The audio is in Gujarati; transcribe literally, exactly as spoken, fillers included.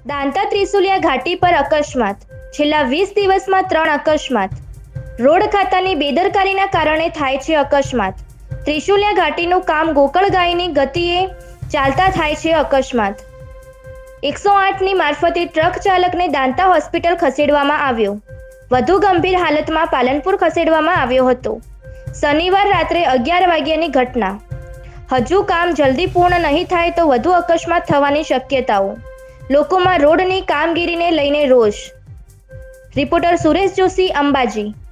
દાંતા ત્રિશુલિયા ઘાટી પર અકસ્માત. છેલ્લા વીસ દિવસમાં ત્રણ અકસ્માત. રોડ ખાતાની બેદરકારીના કારણે થાય છે અકસ્માત. ત્રિશુલિયા ઘાટીનું કામ ગોકળગાયની ગતિએ ચાલતા થાય છે અકસ્માત. એકસો આઠની મારફતે ટ્રક ચાલકને દાંતા હોસ્પિટલ ખસેડવામાં આવ્યો. વધુ ગંભીર હાલતમાં પાલનપુર ખસેડવામાં આવ્યો હતો. શનિવાર રાત્રે અગિયાર વાગ્યાની ઘટના. હજુ કામ જલ્દી પૂર્ણ નહીં થાય તો વધુ અકસ્માત થવાની શક્યતાઓ. લોકોમાં રોડની કામગીરીને લઈને રોષ. રિપોર્ટર સુરેશ જોશી, અંબાજી.